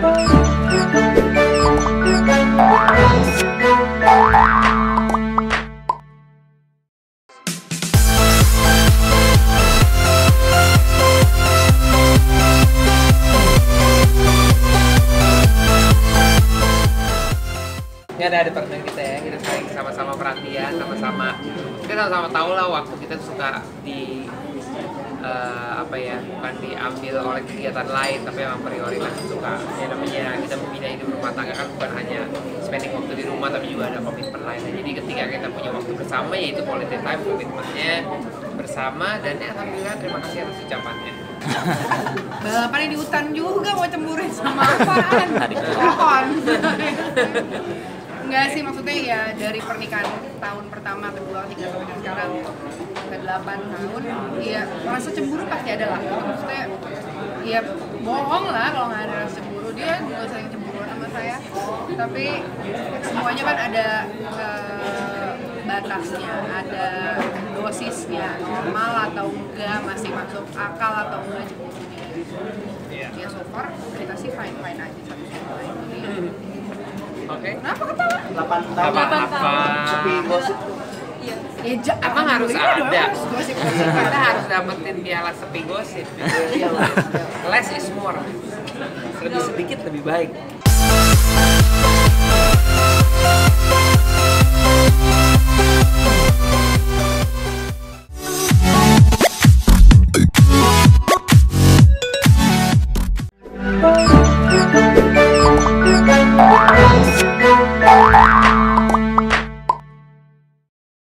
Ini ada departemen kita ya, kita saling sama-sama perhatian, kita sama-sama tahu lah waktu kita suka di bukan diambil oleh kegiatan lain, tapi memang prioritas suka ya namanya kita membina hidup rumah tangga kan bukan hanya spending waktu di rumah tapi juga ada komitmen lain. Jadi ketika kita punya waktu bersama yaitu quality time, komitmennya bersama dan ya alhamdulillah terima kasih atas ucapannya. Balapan di hutan juga mau cemburuin sama apaan? Pohon. Enggak sih, maksudnya ya dari pernikahan tahun pertama, kedua, ketiga sampai sekarang ke 8 tahun, ya rasa cemburu pasti ada lah. Maksudnya ya bohong lah kalau nggak ada rasa cemburu. Dia juga sering cemburu sama saya, tapi semuanya kan ada batasnya, ada dosisnya, normal atau enggak, masih masuk akal atau enggak cemburunya. Ya so far kita sih fine aja satu sama lain. Oke. Kenapa ketawa? 8 tahun. 8 tahun. Sepi gosip. Iya. Emang harus ada. Kita harus dapetin piala sepi gosip. Less is more. Lebih sedikit lebih baik.